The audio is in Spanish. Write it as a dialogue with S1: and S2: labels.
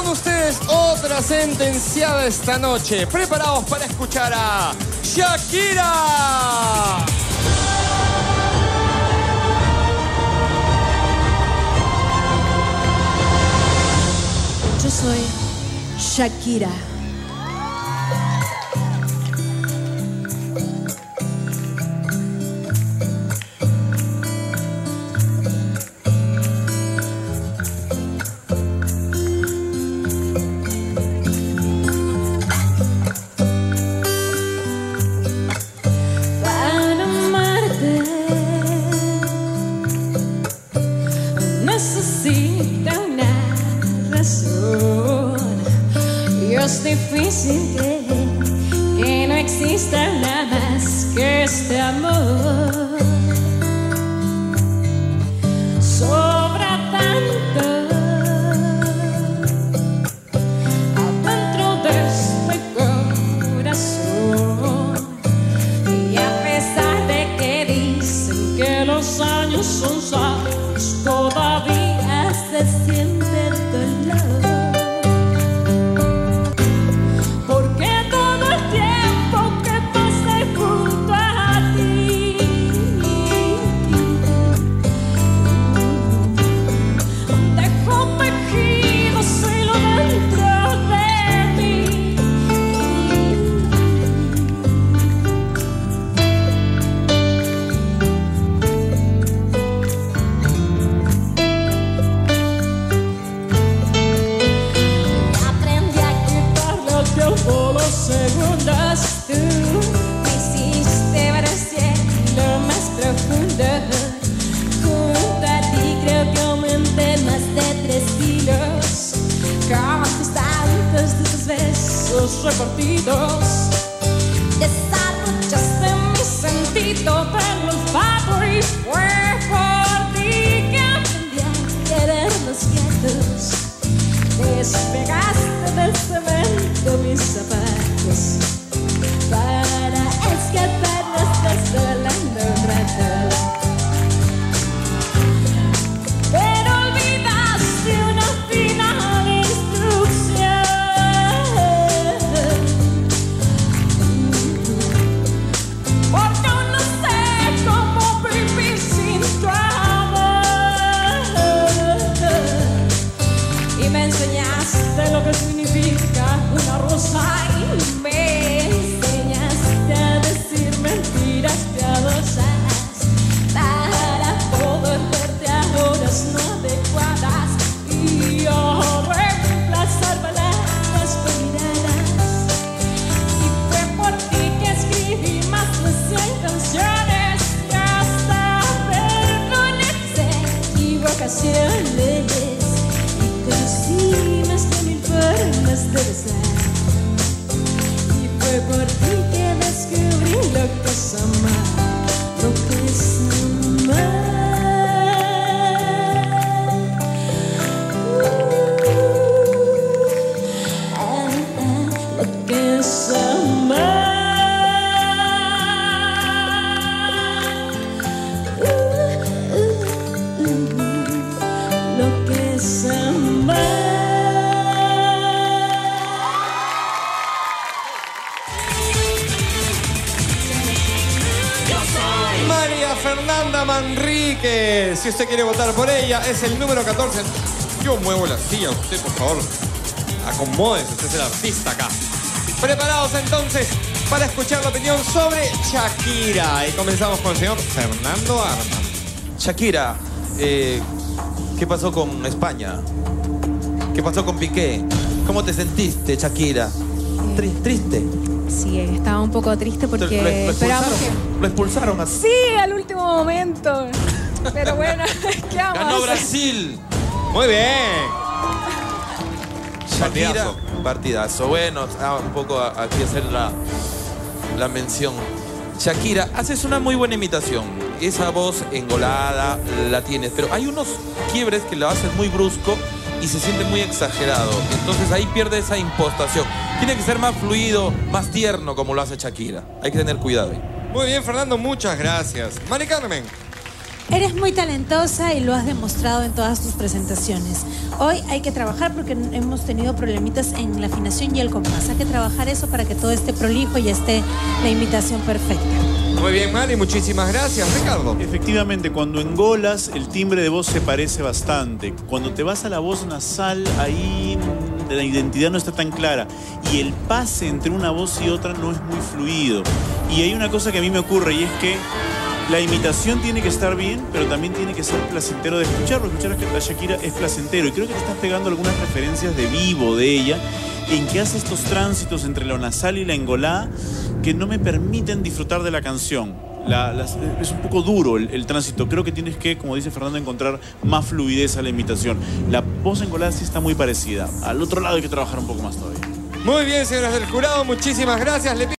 S1: con ustedes otra sentenciada esta noche. Preparados para escuchar a Shakira.
S2: Yo soy Shakira. Para amarte necesito una razón. Y es difícil que no exista nada más que este amor. Sobra tanto adentro de este corazón. Y a pesar de que dicen que los años son sabios, todavía se siente el dolor. Porque todo el tiempo que pasé junto a ti dejó tejido solo dentro de mí. Aprendí a quitarle al tiempo los segundos. Tú me hiciste ver el cielo más profundo. Junto a ti creo que aumenté más de 3 kilos. Como tus tantos de esos besos repartidos, desarrollaste mi sentido del olfato. Y fue por ti que aprendí a querer los quietos. Despegaste del cemento mis zapatos para escaparnos desolando un rato. Pero olvidaste una final instrucción. Porque aún no sé cómo vivir sin tu amor. Y me enseñaste lo que significa una rosa. Y me enseñaste a decir mentiras piadosas para poder verte a horas no adecuadas y a reemplazar palabras por miradas. Y fue por ti que escribí más de 100 canciones y hasta perdoné equivocaciones. Conocí más de 1000 formas de besar. Y fue por ti que descubrí lo que es amar, lo que es amar. Lo que es amar. Lo que es amar.
S1: María Fernanda Manrique. Si usted quiere votar por ella, es el número 14. Yo muevo la silla, usted, por favor. Acomódese, usted es el artista acá. Preparados entonces para escuchar la opinión sobre Shakira. Y comenzamos con el señor Fernando Armas.
S3: Shakira, ¿qué pasó con España? ¿Qué pasó con Piqué? ¿Cómo te sentiste, Shakira? ¿Triste?
S4: Sí, estaba un poco triste porque esperábamos que...
S3: ¿Lo expulsaron así?
S4: Sí, al último momento. Pero bueno, ¿qué vamos a
S3: ¡Ganó
S4: hacer?
S3: Brasil!
S1: Muy bien.
S3: Shakira, partidazo. Bueno, un poco aquí hacer la mención. Shakira, haces una muy buena imitación. Esa voz engolada la tienes, pero hay unos quiebres que lo haces muy brusco y se siente muy exagerado. Entonces ahí pierde esa impostación. Tiene que ser más fluido, más tierno como lo hace Shakira. Hay que tener cuidado ahí.
S1: Muy bien, Fernando, muchas gracias. Mari Carmen.
S5: Eres muy talentosa y lo has demostrado en todas tus presentaciones. Hoy hay que trabajar porque hemos tenido problemitas en la afinación y el compás. Hay que trabajar eso para que todo esté prolijo y esté la imitación perfecta.
S1: Muy bien, Mari, muchísimas gracias. Ricardo.
S6: Efectivamente, cuando engolas, el timbre de voz se parece bastante. Cuando te vas a la voz nasal, ahí la identidad no está tan clara. Y el pase entre una voz y otra no es muy fluido. Y hay una cosa que a mí me ocurre y es que la imitación tiene que estar bien, pero también tiene que ser placentero de escuchar. Porque escuchar a Shakira es placentero. Y creo que te estás pegando algunas referencias de vivo de ella, en que hace estos tránsitos entre lo nasal y la engolada que no me permiten disfrutar de la canción. Es un poco duro el tránsito. Creo que tienes que, como dice Fernando, encontrar más fluidez a la imitación. La voz engolada sí está muy parecida. Al otro lado hay que trabajar un poco más todavía.
S1: Muy bien, señoras del jurado, muchísimas gracias.